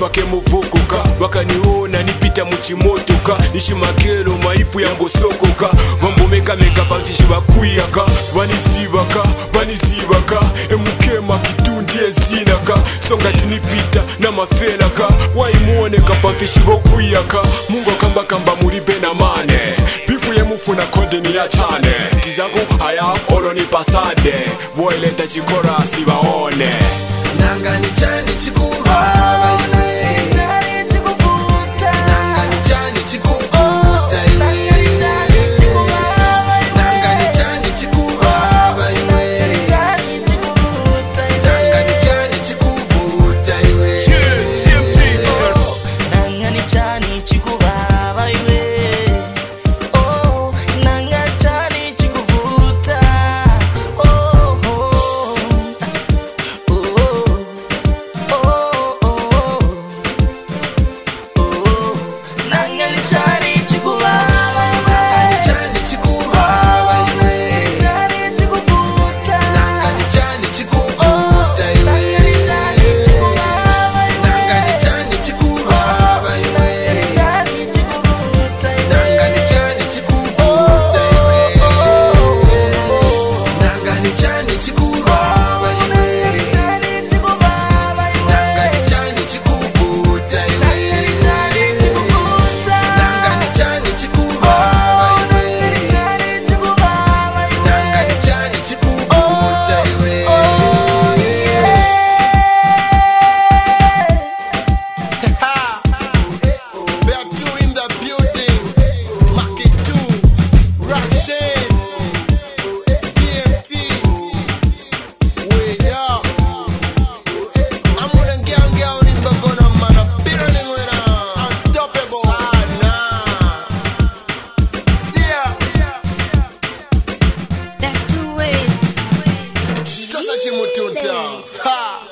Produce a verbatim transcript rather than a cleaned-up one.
wake muvukuka wakaniona nipita muchimotoka nishimagelo maipu yangosokoka vambomeka meka pamfishi vakuyaka vanisivaka vanisivaka emukema kitundi ezinaka songa tinipita na mafelaka waimuoneka pamfishi vokuyaka mungu akambakamba mulibe na mane bifu yemufuna konde ni yachane tizaku haya olo ni pasade voileta chikora sivaone nanga nichani chikuva Ha!